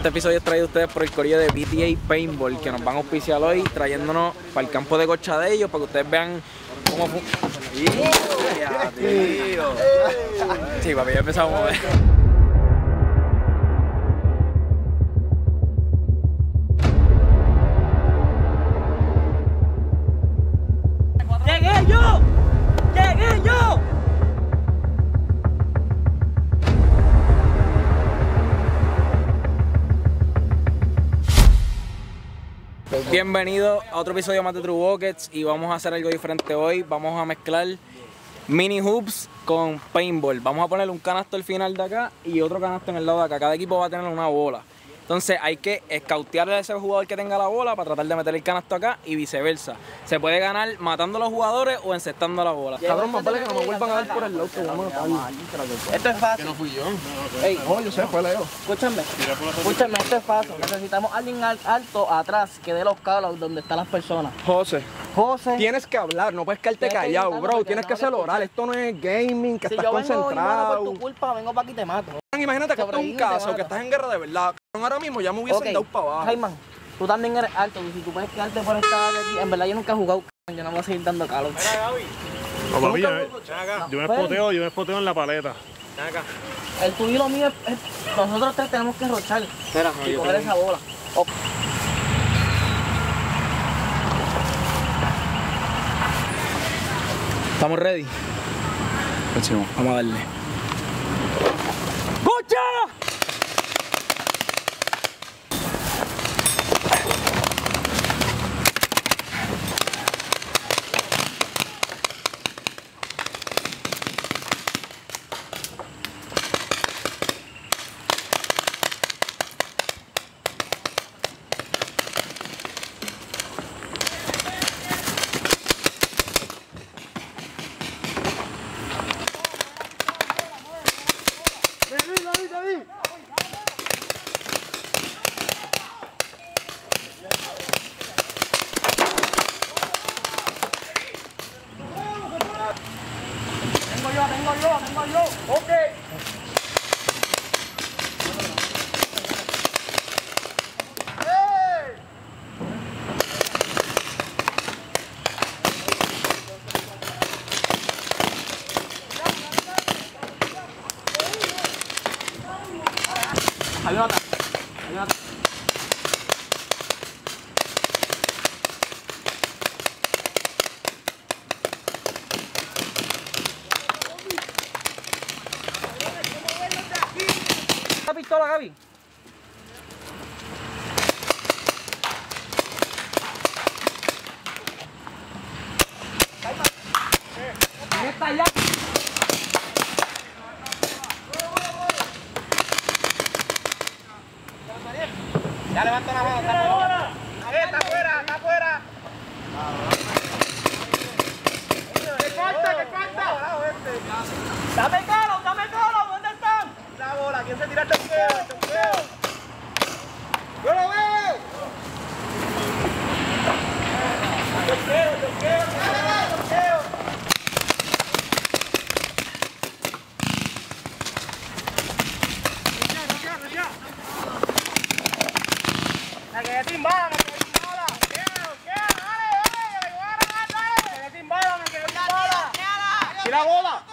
Este episodio es traído a ustedes por el corillo de BTA Paintball, que nos van a auspiciar hoy, trayéndonos para el campo de gocha de ellos, para que ustedes vean cómo fue. Sí, papi, ya empezamos a mover. ¡Llegué yo! ¡Llegué yo! Bienvenido a otro episodio más de True Buckets y vamos a hacer algo diferente hoy. Vamos a mezclar mini hoops con paintball. Vamos a ponerle un canasto al final de acá y otro canasto en el lado de acá. Cada equipo va a tener una bola. Entonces hay que escautearle a ese jugador que tenga la bola para tratar de meter el canasto acá y viceversa. Se puede ganar matando a los jugadores o encestando la bola. Cabrón, más vale que no me vuelvan a dar por el lado que vamos a matar. Esto es fácil. Que no fui yo. Ey, No, yo sé, fue Leo. escúchame, esto es fácil. Necesitamos a alguien alto atrás que dé los cables donde están las personas. José, José, tienes que hablar, no puedes quedarte Tienes que callado, gritar bro. porque Tienes no que te ser escuchan. oral. Esto no es gaming, que si estás yo vengo y muero concentrado. por tu culpa, vengo para aquí y te mato. Imagínate que esto es un Sobrevive y te caso, mata. que estás en guerra de verdad. Ahora mismo ya me hubiesen dado para abajo. Jaiman, tú también eres alto. Y si tú puedes quedarte por esta área aquí, en verdad yo nunca he jugado, yo no voy a seguir dando calor. No, papi, No, yo me Feli, espoteo en la paleta. el tuyo y lo mío es nosotros tres tenemos que rochar y coger esa bola. Oh. ¿Estamos ready? Vamos a darle. ¡Gocha! Tengo yo. Ok. Hay otra. ¿Esta pistola, Gaby? ¡Está allá! Ya levanta la mano, está afuera. Está afuera, está afuera. ¿Qué falta? Dame calo, ¿dónde están? La bola, ¿quién se tira el toqueo? ¡Yo lo veo! Toqueo. Me quedé timbada. ¿Y la bola?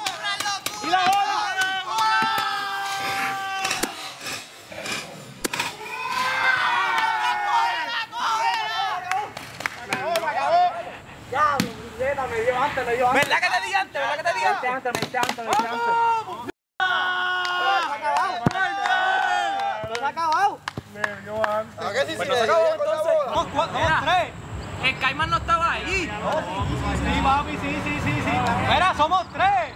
Acabó. Ya, me dio antes. ¿Verdad que te di antes? Me diste antes. ¿No se ha acabado? ¿A qué sí Pues no se acabó entonces. Somos tres. El Caimán no estaba ahí. Sí, papi, sí. Mira, somos tres.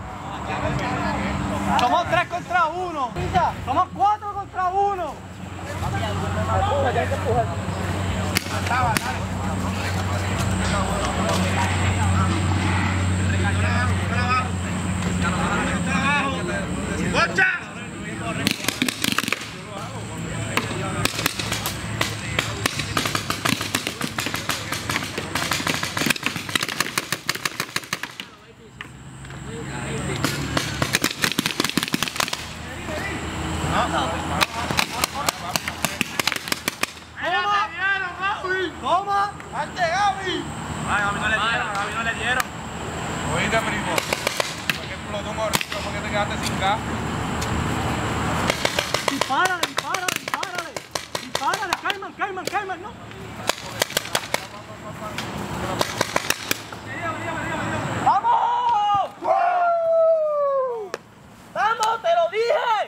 Somos 3 contra 1. Somos 4 contra 1. a mí no le dieron. Oíste, primo. ¿Por qué explotó un horrito? ¿Por qué te quedaste sin gas? Dispárale, Cayman, ¿no? ¡Vamos! ¡Vamos, te lo dije!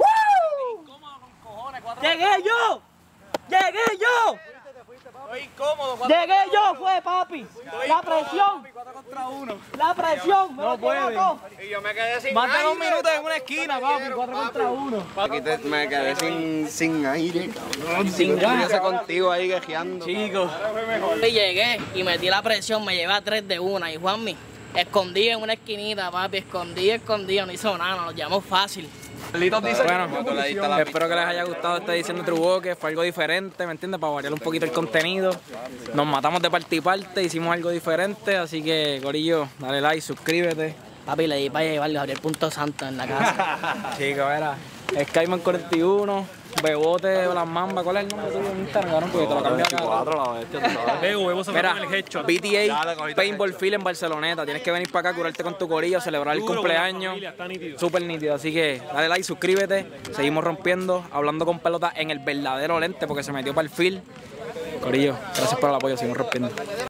¡Llegué yo! Estoy incómodo. Llegué yo, fue papi. La presión. 4 contra 1. La presión. No pueden. Y yo me quedé sin Más de 2 aire. minutos en una esquina, papi. 4 contra 1. Aquí me quedé sin aire, cabrón. Sin gas. Contigo ahí quejeando. Chicos. Y llegué y metí la presión, me llevé a 3 de 1 y Juanmi, escondí en una esquinita, papi, escondí, no hizo nada, nos lo llevamos fácil. Bueno, espero que les haya gustado esta edición de True Walker. Fue algo diferente, ¿me entiendes? Para variar un poquito el contenido. Nos matamos de parte y parte, hicimos algo diferente. Así que, corillo, dale like, suscríbete. Papi, le di para llevarle a Gabriel Punto Santo en la casa. Chicos, era Skyman 41, Bebote de las Mambas. ¿Cuál es el nombre tuyo en Instagram, cabrón? Porque te lo cambié acá. Mira, BTA Paintball Field en Barceloneta. Tienes que venir para acá, curarte con tu corillo, celebrar el cumpleaños. Súper nítido. Así que dale like, suscríbete. Seguimos rompiendo, hablando con pelota en el verdadero lente porque se metió para el field. Corillo, gracias por el apoyo, seguimos rompiendo.